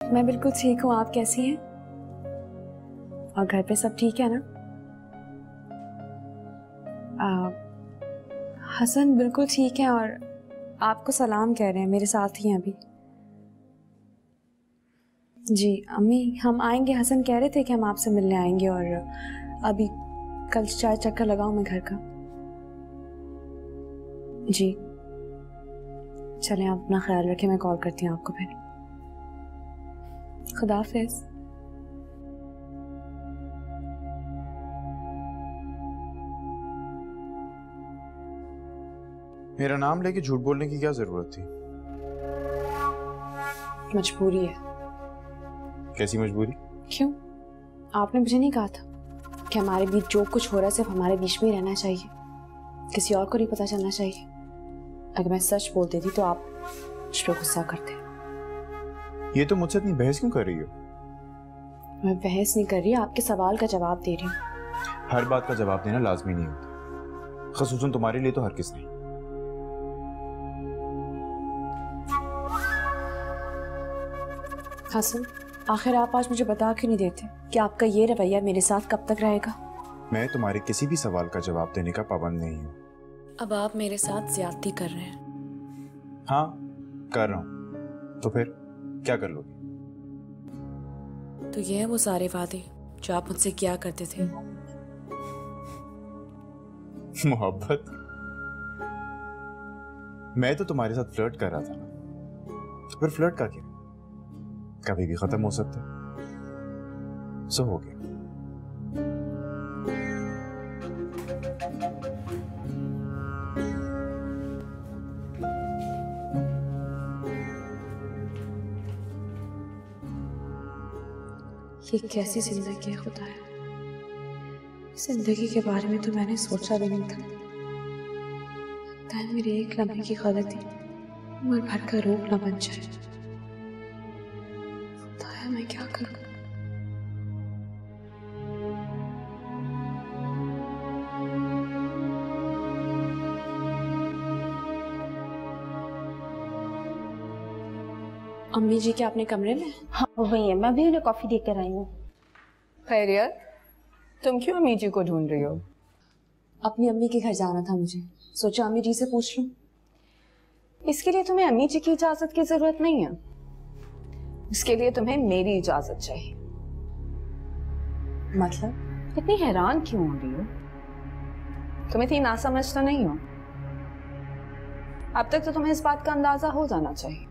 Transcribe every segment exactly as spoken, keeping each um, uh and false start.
मैं बिल्कुल ठीक हूँ, आप कैसी हैं? और घर पे सब ठीक है ना? आ, हसन बिल्कुल ठीक है और आपको सलाम कह रहे हैं, मेरे साथ ही हैं अभी। जी अम्मी, हम आएंगे। हसन कह रहे थे कि हम आपसे मिलने आएंगे और अभी कल चाय चक्कर लगाऊं मैं घर का। जी चलें, आप अपना ख्याल रखें, मैं कॉल करती हूँ आपको फिर। खुदा हाफिज़। मेरा नाम लेके झूठ बोलने की क्या जरूरत थी? मजबूरी है। कैसी मजबूरी? क्यों? आपने मुझे नहीं कहा था कि हमारे बीच जो कुछ हो रहा है सिर्फ हमारे बीच में ही रहना चाहिए, किसी और को नहीं पता चलना चाहिए? अगर मैं सच बोलती थी तो आप मुझ पर गुस्सा करते। ये तो मुझसे इतनी बहस क्यों कर रही हो? मैं बहस नहीं कर रही, आपके सवाल का जवाब दे रही हूँ। हर बात का जवाब देना लाजमी नहीं होता, खसूसन तुम्हारे लिए तो हर किस नहीं। हसन, आखिर आप आज मुझे बता क्यों नहीं देते कि आपका ये रवैया मेरे साथ कब तक रहेगा? मैं तुम्हारे किसी भी सवाल का जवाब देने का पाबंद नहीं हूँ। अब आप मेरे साथ ज्यादती कर रहे हैं। हाँ कर रहा हूँ, तो फिर क्या कर लोगे? तो ये है वो सारे वादे जो आप मुझसे किया करते थे? मोहब्बत? मैं तो तुम्हारे साथ फ्लर्ट कर रहा था ना, तो फिर फ्लर्ट का क्या, कभी भी खत्म हो सकता है। सो हो गया। ये कैसी जिंदगी है खुदाया, जिंदगी के बारे में तो मैंने सोचा भी नहीं था। मेरे एक लम्हे की गलती उम्र भर का रोग न बन जाए। खुदाया मैं क्या करूं? अम्मी जी क्या अपने कमरे में? हाँ वही है, मैं भी उन्हें कॉफी देकर आई हूँ। खैरियत, तुम क्यों अम्मी जी को ढूंढ रही हो? अपनी अम्मी के घर जाना था मुझे, सोचा अम्मी जी से पूछ लूं। इसके लिए तुम्हें अम्मी जी की इजाजत की जरूरत नहीं है, इसके लिए तुम्हें मेरी इजाजत चाहिए। मतलब? इतनी हैरान क्यों हो रही हो? तुम इतनी नासमझ तो नहीं हो? अब तक तो तुम्हें इस बात का अंदाजा हो जाना चाहिए।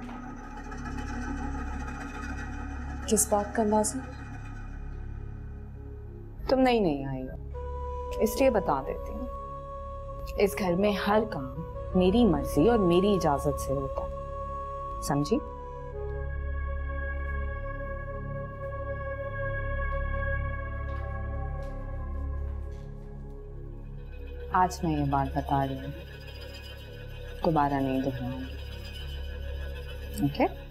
किस बात का अंदाजा? तुम नई नहीं आई हो, इसलिए बता देती हूँ। इस घर में हर काम मेरी मर्जी और मेरी इजाजत से होता है, समझी? आज मैं ये बात बता रही हूँ, दोबारा नहीं दोहराऊंगी, ओके?